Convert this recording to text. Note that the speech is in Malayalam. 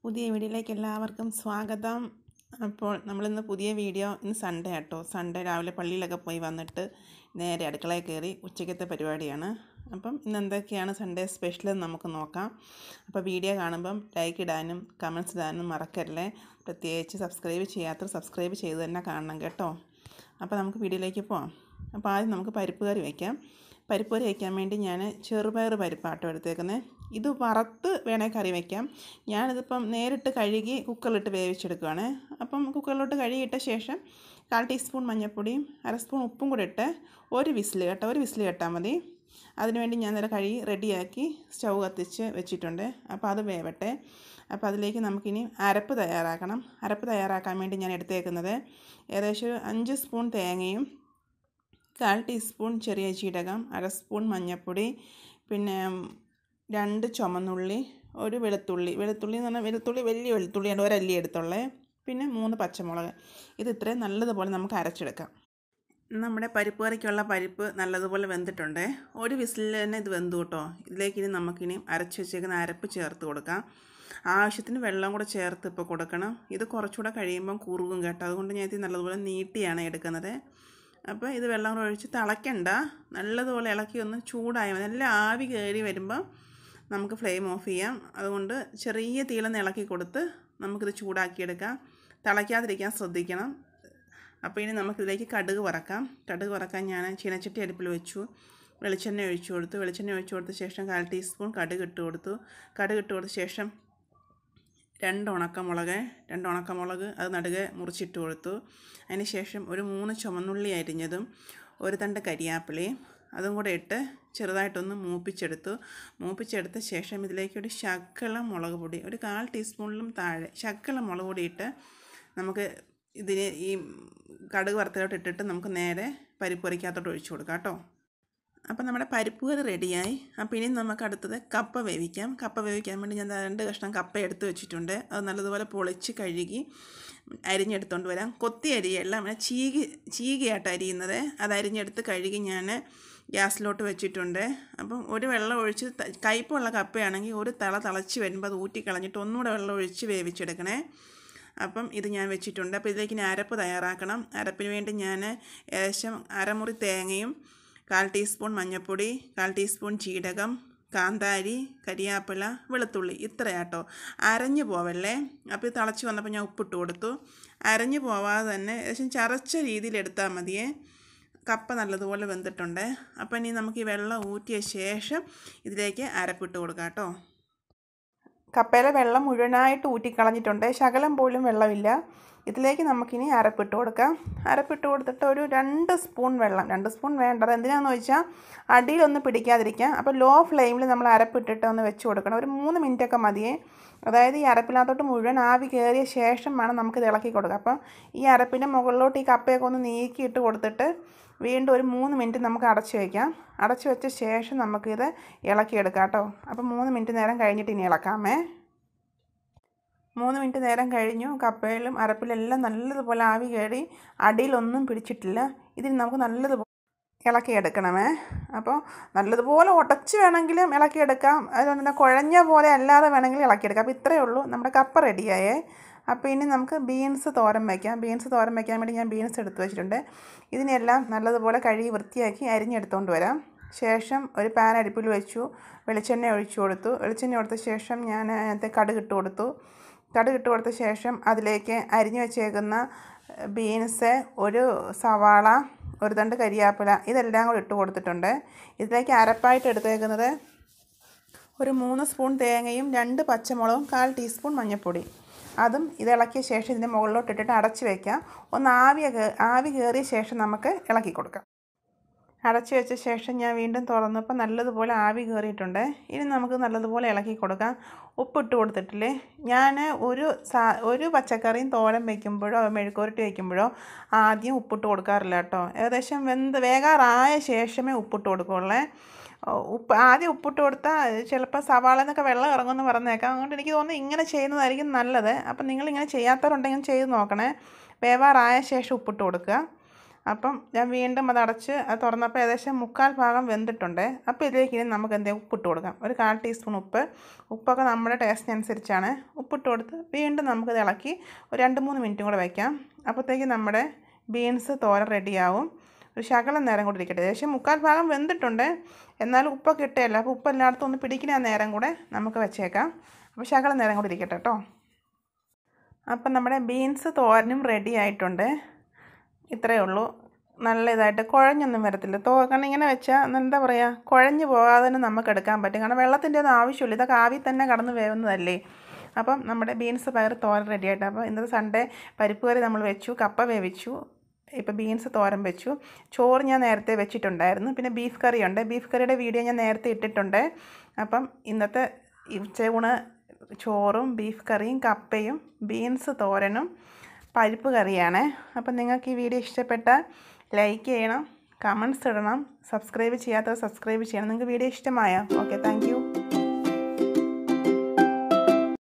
പുതിയ വീഡിയോയിലേക്ക് എല്ലാവർക്കും സ്വാഗതം. അപ്പോൾ നമ്മളിന്ന് പുതിയ വീഡിയോ, ഇന്ന് സൺഡേ ആട്ടോ. സൺഡേ രാവിലെ പള്ളിയിലൊക്കെ പോയി വന്നിട്ട് നേരെ അടുക്കളയിൽ കയറി ഉച്ചയ്ക്കത്തെ പരിപാടിയാണ്. അപ്പം ഇന്ന് എന്തൊക്കെയാണ് സൺഡേ സ്പെഷ്യൽ എന്ന് നമുക്ക് നോക്കാം. അപ്പോൾ വീഡിയോ കാണുമ്പം ലൈക്ക് ഇടാനും കമൻറ്റ്സ് ഇടാനും മറക്കല്ലേ. പ്രത്യേകിച്ച് സബ്സ്ക്രൈബ് ചെയ്യാത്തവർ സബ്സ്ക്രൈബ് ചെയ്ത് തന്നെ കാണണം കേട്ടോ. അപ്പോൾ നമുക്ക് വീഡിയോയിലേക്ക് പോകാം. അപ്പോൾ ആദ്യം നമുക്ക് പരിപ്പ് കറി വയ്ക്കാം. പരിപ്പ് കറി വയ്ക്കാൻ വേണ്ടി ഞാൻ ചെറുപയർ പരിപ്പാട്ടോ എടുത്തേക്കുന്നത്. ഇത് വറുത്ത് വേണേൽ കറി വയ്ക്കാം. ഞാനിതിപ്പം നേരിട്ട് കഴുകി കുക്കറിലിട്ട് വേവിച്ചെടുക്കുകയാണ്. അപ്പം കുക്കറിലോട്ട് കഴുകിയിട്ട ശേഷം 1/4 ടീസ്പൂൺ മഞ്ഞൾപ്പൊടിയും 1/2 സ്പൂൺ ഉപ്പും കൂടെ ഇട്ട് ഒരു വിസിൽ കേട്ടാൽ മതി. അതിനുവേണ്ടി ഞാൻ നേരെ കഴുകി റെഡിയാക്കി സ്റ്റൗ കത്തിച്ച് വെച്ചിട്ടുണ്ട്. അപ്പോൾ അത് വേവട്ടെ. അപ്പോൾ അതിലേക്ക് നമുക്കിനി അരപ്പ് തയ്യാറാക്കണം. അരപ്പ് തയ്യാറാക്കാൻ വേണ്ടി ഞാൻ എടുത്തേക്കുന്നത് ഏകദേശം ഒരു 5 സ്പൂൺ തേങ്ങയും 1/4 ടീസ്പൂൺ ചെറിയ ജീരകം, 1/2 സ്പൂൺ മഞ്ഞൾപ്പൊടി, പിന്നെ 2 ചുമന്നുള്ളി, ഒരു വെളുത്തുള്ളി എന്ന് പറഞ്ഞാൽ വലിയ വെളുത്തുള്ളിയാണ്, ഒരല്ലി എടുത്തുള്ളത്, പിന്നെ 3 പച്ചമുളക്. ഇത് ഇത്രയും നല്ലതുപോലെ നമുക്ക് അരച്ചെടുക്കാം. നമ്മുടെ പരിപ്പ് കറിക്കുള്ള പരിപ്പ് നല്ലതുപോലെ വെന്തിട്ടുണ്ട്. ഒരു വിസിലിൽ തന്നെ ഇത് വെന്തു കേട്ടോ. ഇതിലേക്ക് ഇനി നമുക്കിനി അരച്ച് വെച്ചേക്കുന്ന അരപ്പ് ചേർത്ത് കൊടുക്കാം. ആവശ്യത്തിന് വെള്ളം കൂടെ ചേർത്ത് ഇപ്പോൾ കൊടുക്കണം. ഇത് കുറച്ചുകൂടെ കഴിയുമ്പം കുറുകും കേട്ടോ. അതുകൊണ്ട് ഞാൻ ഇത് നല്ലതുപോലെ നീട്ടിയാണ് എടുക്കുന്നത്. അപ്പോൾ ഇത് വെള്ളം കൂടെ ഒഴിച്ച് തിളയ്ക്കണ്ട, നല്ലതുപോലെ ഇളക്കി ഒന്ന് ചൂടായി മതി. നല്ല ആവി കയറി വരുമ്പോൾ നമുക്ക് ഫ്ലെയിം ഓഫ് ചെയ്യാം. അതുകൊണ്ട് ചെറിയ തീയിലൊന്ന് ഇളക്കി കൊടുത്ത് നമുക്കിത് ചൂടാക്കിയെടുക്കാം. തിളയ്ക്കാതിരിക്കാൻ ശ്രദ്ധിക്കണം. അപ്പോൾ ഇനി നമുക്കിതിലേക്ക് കടുക് വറക്കാൻ ഞാൻ ചീനച്ചട്ടി അടുപ്പിൽ വെച്ചു. വെളിച്ചെണ്ണ ഒഴിച്ചു കൊടുത്ത ശേഷം 1/4 ടീസ്പൂൺ കടുക് ഇട്ട് കൊടുത്ത ശേഷം 2 ഉണക്കമുളക് അത് നടുകെ മുറിച്ചിട്ട് കൊടുത്തു. അതിന് ശേഷം ഒരു 3 ചുമന്നുള്ളി അരിഞ്ഞതും ഒരു തണ്ട് കരിയാപ്പിലയും അതും കൂടെ ഇട്ട് ചെറുതായിട്ടൊന്ന് മൂപ്പിച്ചെടുത്ത ശേഷം ഇതിലേക്ക് ഒരു ശകലം മുളക് പൊടി, ഒരു 1/4 ടീസ്പൂണിലും താഴെ ശകലം മുളക് പൊടി ഇട്ട് നമുക്ക് ഇതിന് ഈ കടുക് വറുത്തലോട്ട് ഇട്ടിട്ട് നമുക്ക് നേരെ പരിപ്പ് കറിക്കകത്തോട്ട് ഒഴിച്ചു കൊടുക്കാം കേട്ടോ. അപ്പോൾ നമ്മുടെ പരിപ്പ് കറി റെഡിയായി. അപ്പോൾ ഇനി നമുക്ക് അടുത്തത് കപ്പ വേവിക്കാം. കപ്പ വേവിക്കാൻ വേണ്ടി ഞാൻ 2 കഷ്ണം കപ്പ എടുത്ത് വെച്ചിട്ടുണ്ട്. അത് നല്ലതുപോലെ പൊളിച്ച് കഴുകി അരിഞ്ഞെടുത്തുകൊണ്ട് വരാം. കൊത്തി അരിയല്ല, അങ്ങനെ ചീകിയായിട്ട് അരിയുന്നത്. അത് അരിഞ്ഞെടുത്ത് കഴുകി ഞാൻ ഗ്യാസിലോട്ട് വെച്ചിട്ടുണ്ട്. അപ്പം ഒരു വെള്ളം ഒഴിച്ച്, കയ്പുള്ള കപ്പയാണെങ്കിൽ ഒരു തിളച്ച് വരുമ്പോൾ അത് ഊറ്റിക്കളഞ്ഞിട്ട് ഒന്നുകൂടെ വെള്ളം ഒഴിച്ച് വേവിച്ചെടുക്കണേ. അപ്പം ഇത് ഞാൻ വെച്ചിട്ടുണ്ട്. അപ്പോൾ ഇതിലേക്ക് ഇനി അരപ്പ് തയ്യാറാക്കണം. അരപ്പിന് വേണ്ടി ഞാൻ ഏകദേശം അരമുറി തേങ്ങയും 1/4 ടീസ്പൂൺ മഞ്ഞൾപ്പൊടി, 1/4 ടീസ്പൂൺ ജീരകം, കാന്താരി, കരിയാപ്പില, വെളുത്തുള്ളി ഇത്രയാട്ടോ. അരഞ്ഞു പോവല്ലേ. അപ്പോൾ ഇത് തിളച്ച് വന്നപ്പോൾ ഞാൻ ഉപ്പിട്ട് കൊടുത്തു. അരഞ്ഞു പോവാതെ തന്നെ ഏകദേശം ചതച്ച രീതിയിൽ എടുത്താൽ മതിയേ. കപ്പ നല്ലതുപോലെ വെന്തിട്ടുണ്ട്. അപ്പോൾ ഇനി നമുക്ക് ഈ വെള്ളം ഊറ്റിയ ശേഷം ഇതിലേക്ക് അരപ്പിട്ട് കൊടുക്കാം കേട്ടോ. കപ്പയിലെ വെള്ളം മുഴുവനായിട്ട് ഊറ്റിക്കളഞ്ഞിട്ടുണ്ട്, ശകലം പോലും വെള്ളമില്ല. ഇതിലേക്ക് നമുക്കിനി അരപ്പിട്ട് കൊടുക്കാം. അരപ്പിട്ട് കൊടുത്തിട്ട് ഒരു 2 സ്പൂൺ വെള്ളം, 2 സ്പൂൺ വേണ്ടത് എന്തിനാണെന്ന് വെച്ചാൽ അടിയിലൊന്ന് പിടിക്കാതിരിക്കാം. അപ്പോൾ ലോ ഫ്ലെയിമിൽ നമ്മൾ അരപ്പിട്ടിട്ട് ഒന്ന് വെച്ച് കൊടുക്കണം. ഒരു 3 മിനിറ്റൊക്കെ മതിയേ. അതായത് ഈ അരപ്പിനകത്തോട്ട് മുഴുവൻ ആവി കയറിയ ശേഷം വേണം നമുക്കിത് ഇളക്കി കൊടുക്കാം. അപ്പം ഈ അരപ്പിൻ്റെ മുകളിലോട്ട് ഈ കപ്പയൊക്കെ ഒന്ന് നീക്കിയിട്ട് കൊടുത്തിട്ട് വീണ്ടും ഒരു 3 മിനിറ്റ് നമുക്ക് അടച്ച് വയ്ക്കാം. അടച്ച് വെച്ച ശേഷം നമുക്കിത് ഇളക്കിയെടുക്കാം കേട്ടോ. അപ്പം 3 മിനിറ്റ് നേരം കഴിഞ്ഞിട്ട് ഇനി ഇളക്കാമേ. 3 മിനിറ്റ് നേരം കഴിഞ്ഞു. കപ്പയിലും അരപ്പിലെല്ലാം നല്ലതുപോലെ ആവി കയറി അടിയിലൊന്നും പിടിച്ചിട്ടില്ല. ഇതിന് നമുക്ക് നല്ലതുപോലെ ഇളക്കിയെടുക്കണമേ. അപ്പോൾ നല്ലതുപോലെ ഉടച്ച് വേണമെങ്കിലും ഇളക്കിയെടുക്കാം. അതുകൊണ്ട് തന്നെ കുഴഞ്ഞ പോലെ അല്ലാതെ വേണമെങ്കിൽ ഇളക്കിയെടുക്കാം. അപ്പോൾ ഇത്രയേ ഉള്ളൂ, നമ്മുടെ കപ്പ റെഡിയായേ. അപ്പോൾ ഇനി നമുക്ക് ബീൻസ് തോരൻ വയ്ക്കാം. ബീൻസ് തോരൻ വയ്ക്കാൻ വേണ്ടി ഞാൻ ബീൻസ് എടുത്ത് വെച്ചിട്ടുണ്ട്. ഇതിനെല്ലാം നല്ലതുപോലെ കഴുകി വൃത്തിയാക്കി അരിഞ്ഞെടുത്തുകൊണ്ട് വരാം. ശേഷം ഒരു പാൻ അടുപ്പിൽ വെച്ചു. വെളിച്ചെണ്ണ ഒഴിച്ചു കൊടുത്തു. വെളിച്ചെണ്ണ കൊടുത്ത ശേഷം ഞാൻ അതിനകത്ത് കടുക് ഇട്ട് കൊടുത്ത ശേഷം അതിലേക്ക് അരിഞ്ഞു വെച്ചേക്കുന്ന ബീൻസ്, ഒരു സവാള, ഒരു തണ്ട് കരിയാപ്പില ഇതെല്ലാം കൂടി ഇട്ട് കൊടുത്തിട്ടുണ്ട്. ഇതിലേക്ക് അരപ്പായിട്ട് എടുത്തേക്കുന്നത് ഒരു 3 സ്പൂൺ തേങ്ങയും 2 പച്ചമുളകും 1/4 ടീസ്പൂൺ മഞ്ഞൾപ്പൊടി. അതും ഇതിളക്കിയ ശേഷം ഇതിൻ്റെ മുകളിലോട്ട് ഇട്ടിട്ട് അടച്ച് വയ്ക്കാം. ഒന്ന് ആവി കയറിയ ശേഷം നമുക്ക് ഇളക്കി കൊടുക്കാം. അടച്ച് വെച്ച ശേഷം ഞാൻ വീണ്ടും തുറന്നപ്പോൾ നല്ലതുപോലെ ആവി കയറിയിട്ടുണ്ട്. ഇനി നമുക്ക് നല്ലതുപോലെ ഇളക്കി കൊടുക്കാം. ഉപ്പിട്ട് കൊടുത്തിട്ടില്ലേ. ഞാൻ ഒരു പച്ചക്കറിയും തോരൻ വയ്ക്കുമ്പോഴോ മെഴുക്കുവരട്ടി വയ്ക്കുമ്പോഴോ ആദ്യം ഉപ്പിട്ട് കൊടുക്കാറില്ല കേട്ടോ. ഏകദേശം വേകാറായ ശേഷമേ ഉപ്പിട്ട് കൊടുക്കുള്ളൂ. ആദ്യം ഉപ്പിട്ട് കൊടുത്താൽ ചിലപ്പോൾ സവാള എന്നൊക്കെ വെള്ളം ഇറങ്ങുമെന്ന് പറഞ്ഞേക്കാം. അതുകൊണ്ട് എനിക്ക് തോന്നുന്നു ഇങ്ങനെ ചെയ്യുന്നതായിരിക്കും നല്ലത്. അപ്പം നിങ്ങളിങ്ങനെ ചെയ്യാത്തവരുണ്ടെങ്കിൽ ചെയ്ത് നോക്കണേ. വേവാറായ ശേഷം ഉപ്പിട്ട് കൊടുക്കുക. അപ്പം ഞാൻ വീണ്ടും അതടച്ച് അത് തുറന്നപ്പോൾ ഏകദേശം 3/4 ഭാഗം വെന്തിട്ടുണ്ട്. അപ്പോൾ ഇതിലേക്ക് ഇനി നമുക്ക് എന്തെങ്കിലും ഉപ്പിട്ട് കൊടുക്കാം. ഒരു 1/4 ടീസ്പൂൺ ഉപ്പൊക്കെ നമ്മുടെ ടേസ്റ്റിനനുസരിച്ചാണ്. ഉപ്പിട്ട് കൊടുത്ത് വീണ്ടും നമുക്കിത് ഇളക്കി ഒരു 2-3 മിനിറ്റും കൂടെ വയ്ക്കാം. അപ്പോഴത്തേക്ക് നമ്മുടെ ബീൻസ് തോരൻ റെഡിയാവും. ഒരു ശകലം നേരം കൂടി ഇരിക്കട്ടെ. ഏകദേശം 3/4 ഭാഗം വെന്തിട്ടുണ്ട്. എന്നാലും ഉപ്പൊക്കെ ഇട്ടല്ല, അപ്പോൾ ഉപ്പ് എല്ലായിടത്തും ഒന്ന് പിടിക്കുന്ന നേരം കൂടെ നമുക്ക് വെച്ചേക്കാം. അപ്പോൾ ശകലം നേരം കൂടി ഇരിക്കട്ടെ കേട്ടോ. അപ്പം നമ്മുടെ ബീൻസ് തോരനും റെഡി ആയിട്ടുണ്ട്. ഇത്രയേ ഉള്ളൂ. നല്ല ഇതായിട്ട് കുഴഞ്ഞൊന്നും വരത്തില്ല. കാരണം ഇങ്ങനെ വെച്ചാൽ എന്താ പറയുക, കുഴഞ്ഞു പോകാതെ തന്നെ നമുക്ക് എടുക്കാൻ പറ്റും. കാരണം വെള്ളത്തിൻ്റെ ഒന്നും ആവശ്യമില്ല, ഇതൊക്കെ ആവി തന്നെ കടന്ന് വേവുന്നതല്ലേ. അപ്പം നമ്മുടെ ബീൻസ് പയർ തോരൻ റെഡി ആയിട്ട്. അപ്പോൾ ഇന്നത്തെ സൺഡേ പരിപ്പ് കറി നമ്മൾ വെച്ചു, കപ്പ വേവിച്ചു, ഇപ്പോൾ ബീൻസ് തോരൻ വെച്ചു. ചോറ് ഞാൻ നേരത്തെ വെച്ചിട്ടുണ്ടായിരുന്നു. പിന്നെ ബീഫ് കറിയുണ്ട്. ബീഫ് കറിയുടെ വീഡിയോ ഞാൻ നേരത്തെ ഇട്ടിട്ടുണ്ട്. അപ്പം ഇന്നത്തെ ഉച്ചയൂണ് ചോറും ബീഫ് കറിയും കപ്പയും ബീൻസ് തോരനും പരിപ്പ് കറിയാണ്. അപ്പം നിങ്ങൾക്ക് ഈ വീഡിയോ ഇഷ്ടപ്പെട്ടാൽ ലൈക്ക് ചെയ്യണം, കമൻറ്റ്സ് ഇടണം, സബ്സ്ക്രൈബ് ചെയ്യാത്തവർ സബ്സ്ക്രൈബ് ചെയ്യണം. നിങ്ങൾക്ക് വീഡിയോ ഇഷ്ടമായോ? Okay, thank U.